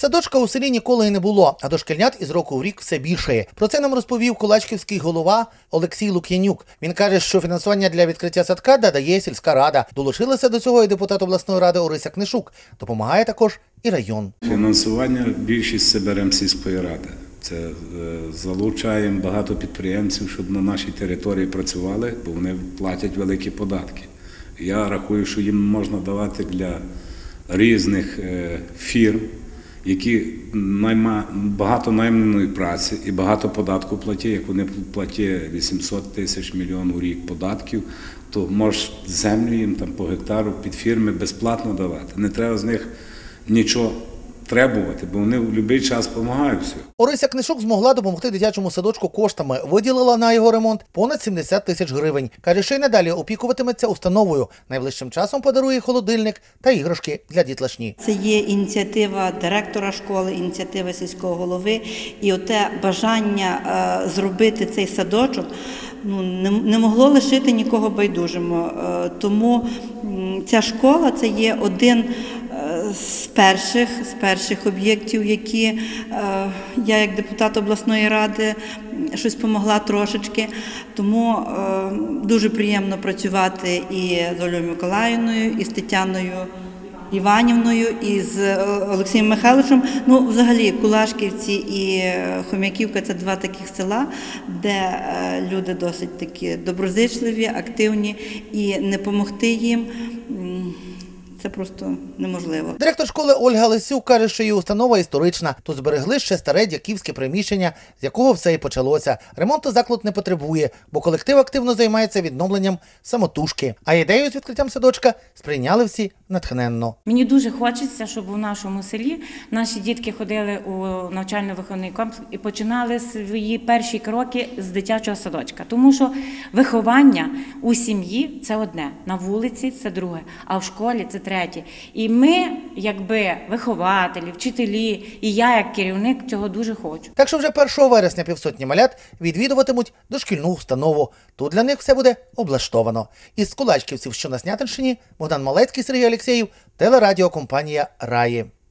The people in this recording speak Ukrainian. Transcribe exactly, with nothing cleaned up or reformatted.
Садочка у селі ніколи і не було, а дошкільнят із року в рік все більшає. Про це нам розповів кулачківський голова Олексій Лук'янюк. Він каже, що фінансування для відкриття садка надає сільська рада. Долучилася до цього і депутат обласної ради Орися Книшук. Допомагає також і район. Фінансування більшість це беремо сільської ради. Це е, залучаємо багато підприємців, щоб на нашій території працювали, бо вони платять великі податки. Я рахую, що їм можна давати для різних е, фірм, які найма, багато найманої праці і багато податку платять. Як вони платять вісімсот тисяч мільйонів у рік податків, то можеш землю їм там по гектару під фірми безплатно давати. Не треба з них нічого требувати, бо вони в будь-який час допомагають все. Орися Книшук змогла допомогти дитячому садочку коштами. Виділила на його ремонт понад сімдесят тисяч гривень. Каже, що й надалі опікуватиметься установою. Найближчим часом подарує холодильник та іграшки для дітлашні. Це є ініціатива директора школи, ініціатива сільського голови. І оте бажання е, зробити цей садочок ну, не, не могло лишити нікого байдужим. Е, тому м, ця школа – це є один з перших, з перших об'єктів, які е, я як депутат обласної ради щось допомогла трошечки. Тому е, дуже приємно працювати і з Олею Миколаївною, і з Тетяною Іванівною, і з Олексієм Михайловичем. Ну, взагалі, Кулашківці і Хом'яківка – це два таких села, де люди досить такі доброзичливі, активні, і не допомогти їм – це просто неможливо. Директор школи Ольга Лисюк каже, що її установа історична. Тут зберегли ще старе дяківське приміщення, з якого все і почалося. Ремонту заклад не потребує, бо колектив активно займається відновленням самотужки. А ідею з відкриттям садочка сприйняли всі натхненно. Мені дуже хочеться, щоб у нашому селі наші дітки ходили у навчально-виховний комплекс і починали свої перші кроки з дитячого садочка. Тому що виховання у сім'ї – це одне, на вулиці – це друге, а в школі – це третє. І ми, якби вихователі, вчителі, і я як керівник цього дуже хочу. Так що вже першого вересня півсотні малят відвідуватимуть дошкільну установу. Тут для них все буде облаштовано. Із Кулачківців, що на Снятинщині, Богдан Малецький, Сергій Алєксєєв, телерадіокомпанія «Раї».